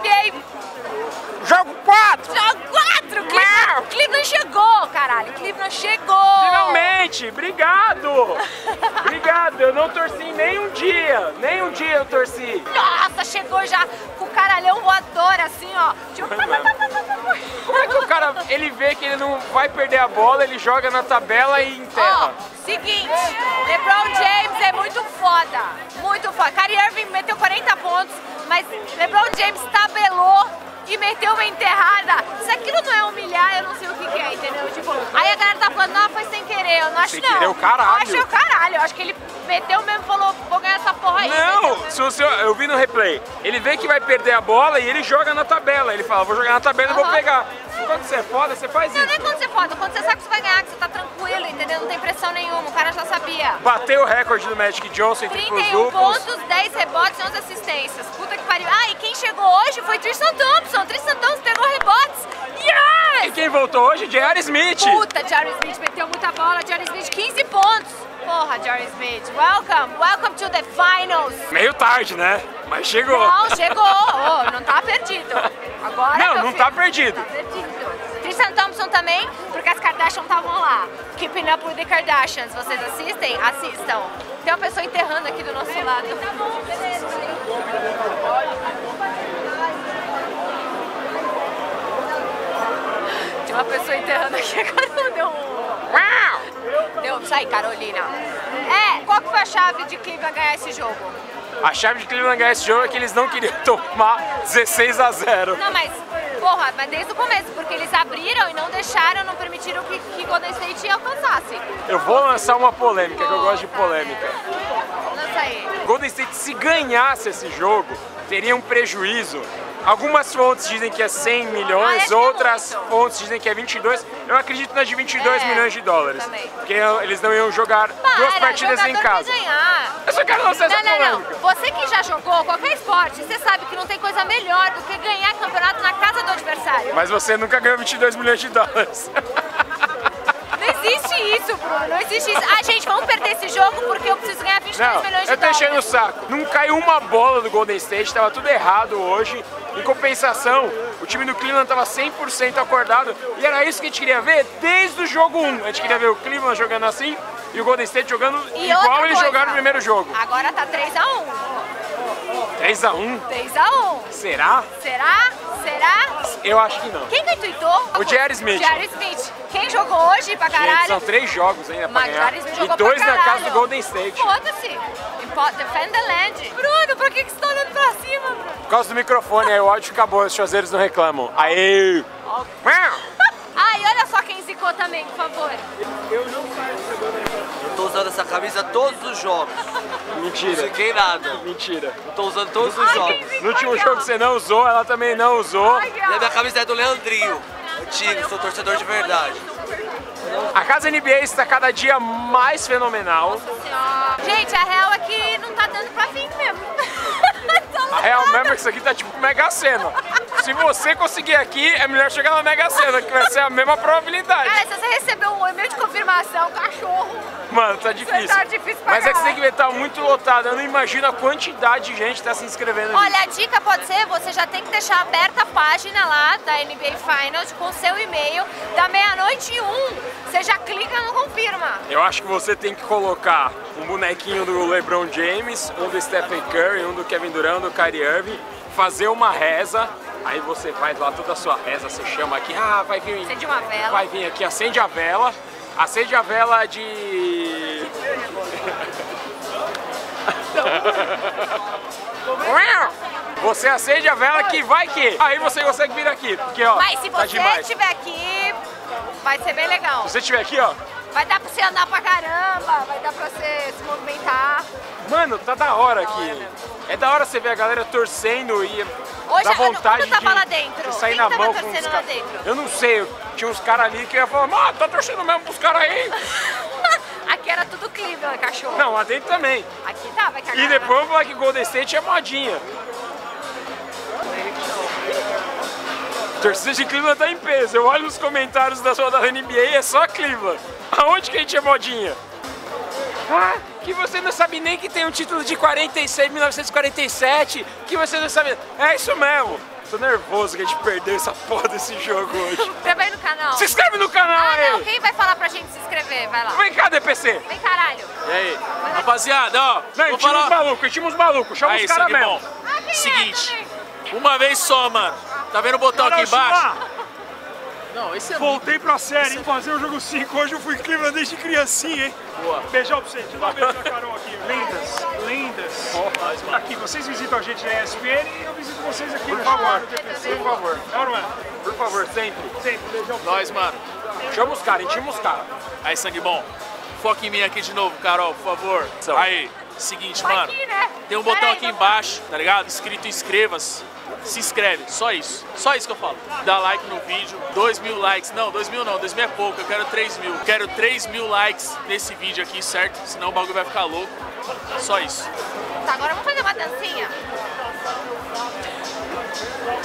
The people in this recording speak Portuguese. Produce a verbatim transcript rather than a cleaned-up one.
B A... Jogo quatro! Jogo quatro! Cleveland, Cleveland chegou, caralho! Cleveland chegou! Finalmente! Obrigado! Obrigado! Eu não torci nem um dia! Nem um dia eu torci! Nossa, chegou já com o caralhão voador, assim, ó! Tipo... Como é que o cara, ele vê que ele não vai perder a bola, ele joga na tabela e enterra? Ó, seguinte, LeBron James é muito foda! Muito foda! Kyrie Irving meteu quarenta pontos, mas LeBron James tabelou e meteu uma enterrada. Se aquilo não é humilhar, eu não sei o que, que é, entendeu? Tipo, aí a galera tá falando, não, foi sem querer. Eu não acho, sem não. Sem querer o caralho. Eu acho o caralho. Eu acho que ele meteu mesmo e falou, vou ganhar essa porra aí. Não, se você, eu vi no replay. Ele vê que vai perder a bola e ele joga na tabela. Ele fala, vou jogar na tabela e uhum. vou pegar. Quando você é foda, você faz não, isso. Não é quando você é foda, quando você sabe que você vai ganhar, que você tá tranquilo, entendeu? Não tem pressão nenhuma, o cara já sabia. Bateu o recorde do Magic Johnson entre os trinta e um duplos. pontos, dez rebotes e onze assistências. Puta que pariu. Ah, e quem chegou hoje foi Tristan Thompson. Tristan Thompson pegou rebotes. Yes! E quem voltou hoje? J R. Smith. Puta, J R. Smith meteu muita bola. J R. Smith, quinze pontos. Porra, J R. Smith. Welcome, welcome to the finals. Meio tarde, né? Mas chegou. Não, chegou. Oh, não tá perdido. Agora, não, não filho, tá perdido. Não tá perdido. Tristan Thompson também, porque as Kardashian estavam lá. Keeping Up with the Kardashians. Vocês assistem? Assistam. Tem uma pessoa enterrando aqui do nosso lado. Tá bom, beleza. Tem uma pessoa enterrando aqui, agora deu um... Deu, sai, Carolina. É, qual que foi a chave de Cleveland ganhar esse jogo? A chave de Cleveland ganhar esse jogo é que eles não queriam tomar dezesseis a zero. Não, mas, porra, mas desde o começo, porque eles abriram e não deixaram, não permitiram que, que Golden State alcançasse. Eu vou lançar uma polêmica, que eu gosto de polêmica. Lança aí. Golden State, se ganhasse esse jogo, teria um prejuízo. Algumas fontes dizem que é cem milhões, ah, outras é fontes dizem que é vinte e dois. Eu acredito nas de vinte e dois é, milhões de dólares. Também. Porque eles não iam jogar Para, duas partidas em casa. Ganhar. Eu só quero lançar não, essa não, polêmica. Não. Você que já jogou qualquer esporte, você sabe que não tem coisa melhor do que ganhar campeonato na casa do adversário. Mas você nunca ganhou vinte e dois milhões de dólares. Não existe isso, Bruno. Não existe isso. Ah, gente, vamos perder esse jogo porque eu preciso ganhar vinte e dois não, milhões de eu tô dólares. enchendo o saco. Não caiu uma bola do Golden State, tava tudo errado hoje. Em compensação, o time do Cleveland tava cem por cento acordado e era isso que a gente queria ver desde o jogo um. A gente queria ver o Cleveland jogando assim e o Golden State jogando e igual eles jogaram no primeiro jogo. Agora tá três a um. três a um? três a um. Será? Será? Será? Eu acho que não. Quem que tweetou? O J R. Smith. J R. Smith. Quem jogou hoje pra caralho? Gente, são três jogos ainda pra Mas ganhar. E dois na casa do Golden State. Foda-se. Defend the land. Bruno, por que, que você tá olhando pra cima, Bruno? Por causa do microfone, aí o áudio acabou, os chozeiros não reclamam. Aê! Ai, olha só quem zicou também, por favor. Eu não saio. Eu tô usando essa camisa todos os jogos. Mentira. Não fiquei nada. Mentira. Eu tô usando todos os Ai, jogos. No último jogo que você não usou, ela também não usou. Ai, e a minha camisa é do Leandrinho. Antigo, sou torcedor de verdade. A casa N B A está cada dia mais fenomenal. Gente, a real é que não tá dando pra vir mesmo. A real mesmo é que isso aqui tá tipo Mega Sena. Se você conseguir aqui, é melhor chegar na Mega Sena, que vai ser a mesma probabilidade. Cara, se você recebeu um e-mail de confirmação, cachorro. Mano, tá difícil. Tá difícil pra Mas é que você tem caralho. que ver, tá muito lotado. Eu não imagino a quantidade de gente que tá se inscrevendo nisso. Olha, a dica pode ser, você já tem que deixar aberta a página lá da N B A Finals com seu e-mail da meia-noite e um. Você já clica no confirma. Eu acho que você tem que colocar um bonequinho do LeBron James, um do Stephen Curry, um do Kevin Durant, um do Kyrie Irving, fazer uma reza, aí você faz lá toda a sua reza, você chama aqui, ah, vai vir, Acende uma vela. vai vir aqui, acende a vela, acende a vela de... Você acende a vela que vai que, aí você consegue vir aqui, porque ó, Mas se tá você demais. estiver aqui, vai ser bem legal. Se você estiver aqui, ó, Vai dar pra você andar pra caramba, vai dar pra você se movimentar. mano, tá da hora Da aqui. hora mesmo. É da hora você ver a galera torcendo e Hoje, dá vontade quando tava de, lá dentro? de sair Quem na tava mão com torcendo os lá caras. dentro? Eu não sei, eu- tinha uns caras ali que ia falar, mano, tá torcendo mesmo pros caras aí. Aqui era tudo Cleveland, cachorro. Não, lá dentro também. Aqui tá, vai cagar. E depois eu vou falar que Golden State é modinha. Torcida de Cleveland tá em peso. Eu olho nos comentários da sua da N B A e é só Cleveland. Aonde que a gente é modinha? Ah, que você não sabe nem que tem um título de quarenta e seis, mil novecentos e quarenta e sete, que você não sabe... É isso mesmo. Tô nervoso que a gente perdeu essa porra desse jogo hoje. Se inscreve aí no canal. Se inscreve no canal ah, aí! Não, quem vai falar pra gente se inscrever? Vai lá. Vem cá, D P C! Vem, caralho! E aí? Rapaziada, ó. Não, vou tinha falar... uns malucos, tinha uns malucos, chama aí, os caras sangue mesmo. bom. Ah, quem Seguinte, é também? uma vez só, mano. Tá vendo o botão aqui embaixo? Não, esse é Voltei pra série, hein? Fazer o jogo cinco. Hoje eu fui Cleveland desde criancinha, hein? Boa. Beijão pra você. Deixa eu dar um beijo na Carol aqui. Lendas, lendas. Oh, aqui, vocês visitam a gente na E S P N e eu visito vocês aqui Por no favor, D P C. por favor. É ou não é? Por favor, sempre. Sempre. Beijão pra Nós, mano. Chama os caras, intima os caras. Aí, sangue bom. Foca em mim aqui de novo, Carol, por favor. Aí, seguinte, Vai mano. aqui, né? Tem um botão Pera aí, aqui não- embaixo, tá ligado? Escrito inscreva-se. Se inscreve, só isso. Só isso que eu falo. Dá like no vídeo. Dois mil likes. Não, dois mil não. Dois mil é pouco. Eu quero três mil. Quero três mil likes nesse vídeo aqui, certo? Senão o bagulho vai ficar louco. Só isso. Tá, agora vamos fazer uma dancinha.